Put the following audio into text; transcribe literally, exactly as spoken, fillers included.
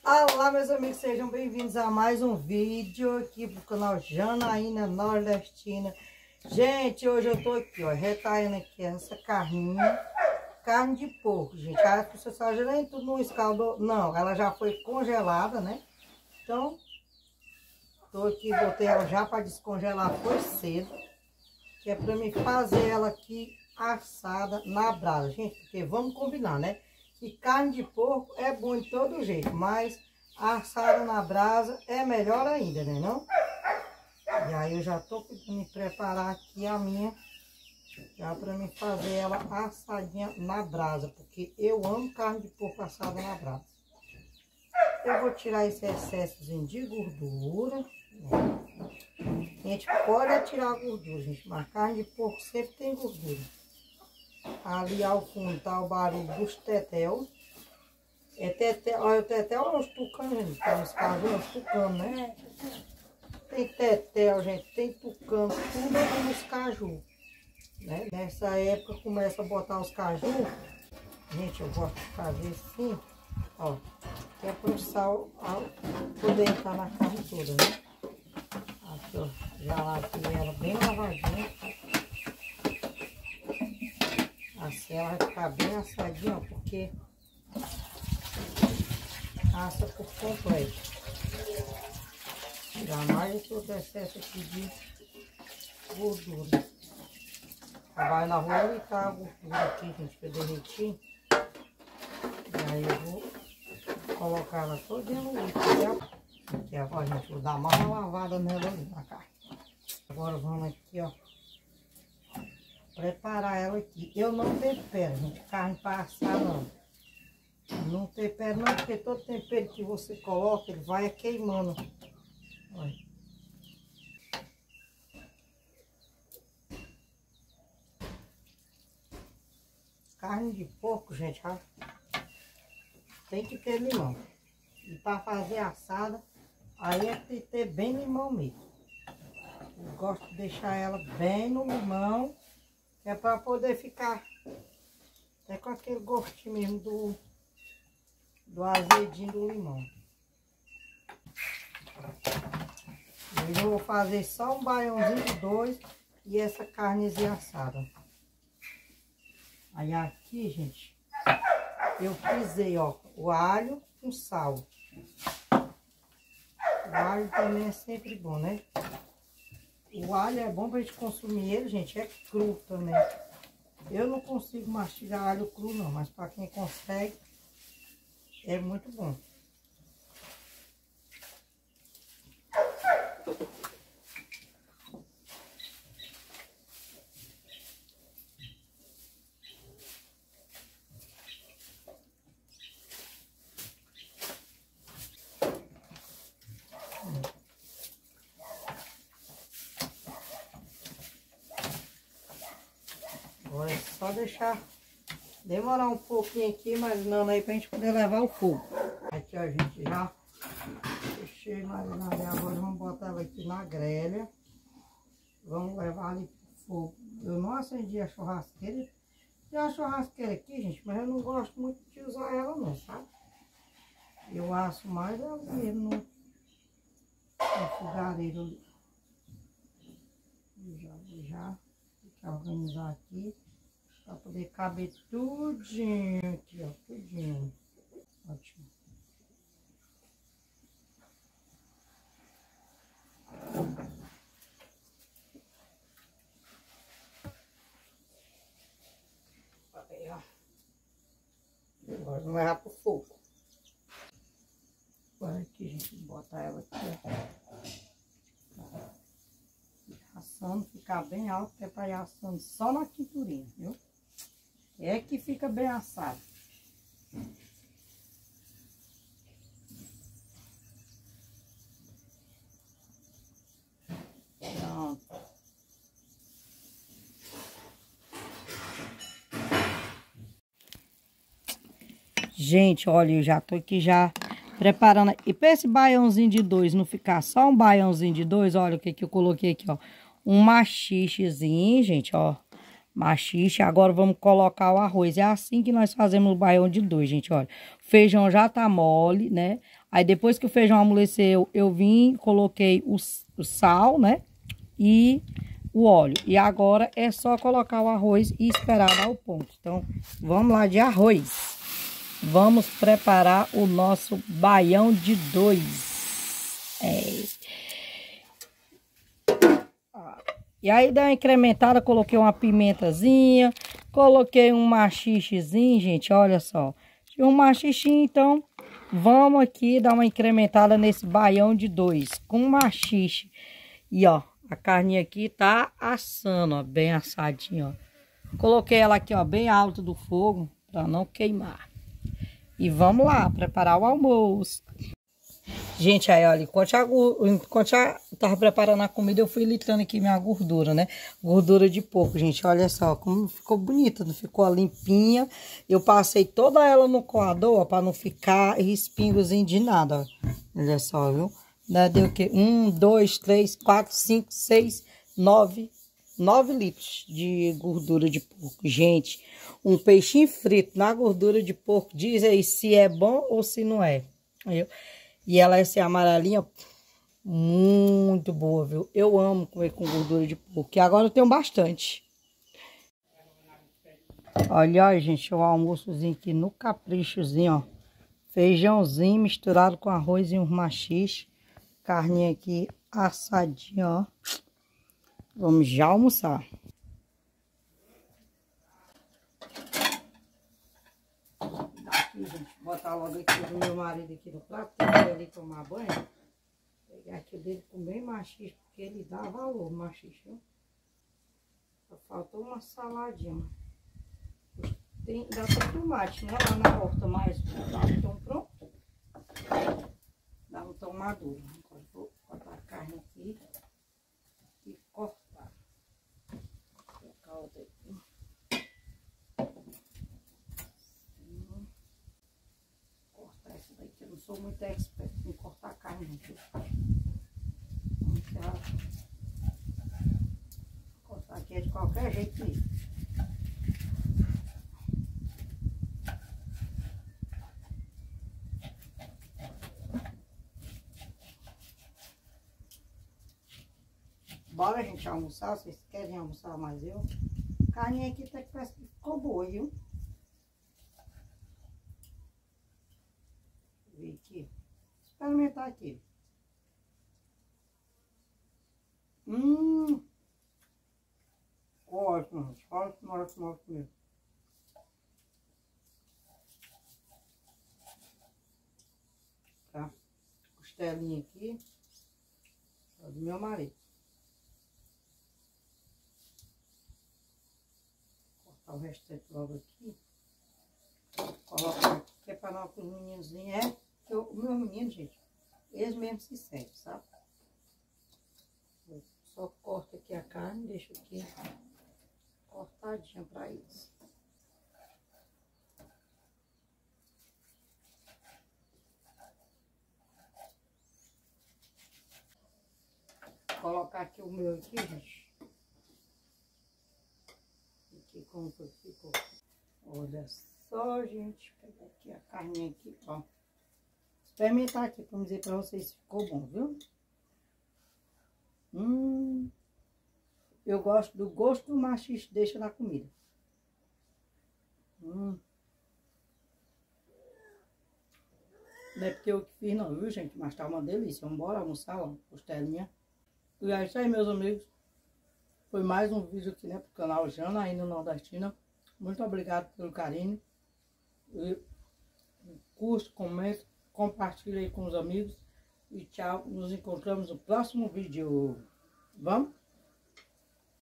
Olá, meus amigos, sejam bem-vindos a mais um vídeo aqui pro canal Janaína Nordestina. Gente, hoje eu tô aqui, ó, retalhando aqui essa carninha, carne de porco, gente. A pessoa já nem tudo no escaldou, não, ela já foi congelada, né? Então, tô aqui, botei ela já para descongelar, foi cedo, que é para mim fazer ela aqui assada na brasa, gente, porque vamos combinar, né? E carne de porco é bom de todo jeito, mas assada na brasa é melhor ainda, né não? E aí eu já tô me preparar aqui a minha, já para me fazer ela assadinha na brasa, porque eu amo carne de porco assada na brasa. Eu vou tirar esse excessozinho de gordura. A gente pode tirar a gordura, gente, mas carne de porco sempre tem gordura. Ali ao fundo tá o barulho dos tetel. É tetel, olha o tetel, olha os tucanos, gente. Tem uns cajus, uns tucanos, né? Tem tetel, gente, tem tucano, tudo aqui nos caju. Né? Nessa época começa a botar os caju. Gente, eu gosto de fazer assim, ó. Que é pro sal poder entrar na carne toda, né? Aqui, ó. Já lavei ela bem lavadinha. Assim ela vai ficar bem assadinha, ó, porque assa por completo. Tirar mais todo o excesso aqui de gordura. Vai na rua e tá a gordura aqui, gente, que eu derreti. E aí eu vou colocar ela todinha no líquido. Aqui agora, gente, vou dar mais uma lavada nela ali na carne. Agora vamos aqui, ó. Preparar ela aqui. Eu não tempero, gente, carne para assar não. Não tempero não, porque todo tempero que você coloca, ele vai queimando. Olha. Carne de porco, gente, ó, tem que ter limão. E para fazer assada, aí é que tem que ter bem limão mesmo. Eu gosto de deixar ela bem no limão. É para poder ficar até com aquele gostinho mesmo do, do azedinho do limão. Hoje eu vou fazer só um baiãozinho de dois e essa carnezinha assada. Aí aqui, gente, eu frisei, ó, o alho com sal. O alho também é sempre bom, né? O alho é bom pra gente consumir ele, gente, é cru também. Eu não consigo mastigar alho cru não, mas para quem consegue, é muito bom. Agora é só deixar demorar um pouquinho aqui, marinando aí pra gente poder levar o fogo. Aqui, ó, gente, já deixei marinando. Agora vamos botar ela aqui na grelha. Vamos levar ali pro fogo. Eu não acendi a churrasqueira. Tem uma churrasqueira aqui, gente, mas eu não gosto muito de usar ela não, sabe? Eu asso mais ela mesmo no, no fogareiro ali. Já, já. Deixa eu organizar aqui. Pra poder caber tudinho aqui, ó, tudinho. Ótimo. Aí, ó. Agora vamos levar pro fogo. Agora aqui, gente, botar ela aqui, ó. Assando, ficar bem alto, que é pra ir assando só na quinturinha, viu? É que fica bem assado. Pronto. Gente, olha, eu já tô aqui já preparando. E para esse baiãozinho de dois não ficar só um baiãozinho de dois, olha o que que eu coloquei aqui, ó. Um machichezinho, gente, ó. maxixe. Agora vamos colocar o arroz. É assim que nós fazemos o baião de dois, gente, olha. O feijão já tá mole, né? Aí depois que o feijão amoleceu, eu vim, coloquei o, o sal, né? E o óleo. E agora é só colocar o arroz e esperar dar o ponto. Então, vamos lá de arroz. Vamos preparar o nosso baião de dois. É. E aí, dá uma incrementada, coloquei uma pimentazinha, coloquei um maxixezinho, gente, olha só. Um maxixinho, então, vamos aqui dar uma incrementada nesse baião de dois, com maxixe. E, ó, a carninha aqui tá assando, ó, bem assadinha, ó. Coloquei ela aqui, ó, bem alto do fogo, pra não queimar. E vamos lá, preparar o almoço. Gente, aí, olha, enquanto eu, enquanto eu tava preparando a comida, eu fui litando aqui minha gordura, né? Gordura de porco, gente, olha só como ficou bonita, não ficou limpinha. Eu passei toda ela no coador, ó, pra não ficar respingozinho de nada, ó. Olha só, viu? Deu o quê? Um, dois, três, quatro, cinco, seis, nove, nove litros de gordura de porco. Gente, um peixinho frito na gordura de porco, diz aí se é bom ou se não é. Viu? E ela é essa amarelinha, muito boa, viu? Eu amo comer com gordura de porco. E agora eu tenho bastante. Olha, gente, o almoçozinho aqui no caprichozinho, ó. Feijãozinho misturado com arroz e um maxixe. Carninha aqui assadinha, ó. Vamos já almoçar. Aqui, gente, botar logo aqui o meu marido aqui no prato, para ele tomar banho. Pegar aqui o dele com bem maxixe, porque ele dá valor, maxixe, viu? Só faltou uma saladinha. Tem, dá pra tomate, né? Lá na horta, mas dá um tão pronto. Dá um tão maduro. Agora vou cortar a carne aqui e cortar. Vou colocar outra aqui. Cortar essa daqui. Eu não sou muito expert em cortar carne, não. Vamos tirar. Cortar aqui é de qualquer jeito mesmo. Bora, gente, almoçar. Vocês querem almoçar mais eu? A carne aqui até que parece que ficou boa, viu? Deixa eu ver aqui. Experimentar aqui. Hum. Ótimo, gente. Ótimo, ótimo, ótimo mesmo. Tá? Costelinha aqui. É do meu marido. O restante logo aqui. Colocar aqui, que é para não que os meninozinhos é. Que eu, o meu menino, gente, eles mesmos se servem, sabe? Eu só corto aqui a carne, deixo aqui cortadinha para eles. Colocar aqui o meu aqui, gente. Como que ficou. Olha só, gente. Vou pegar aqui a carninha aqui, ó. Experimentar aqui pra dizer pra vocês se ficou bom, viu? Hum. Eu gosto do gosto do maxixe deixa na comida. Hum. Não é porque eu que fiz não, viu, gente? Mas tá uma delícia. Vamos embora almoçar, ó. Costelinha. E é isso aí, meus amigos. Foi mais um vídeo aqui, né, pro canal Janaína Nordestina. Muito obrigado pelo carinho. E curte, comente, compartilhe aí com os amigos. E tchau. Nos encontramos no próximo vídeo. Vamos?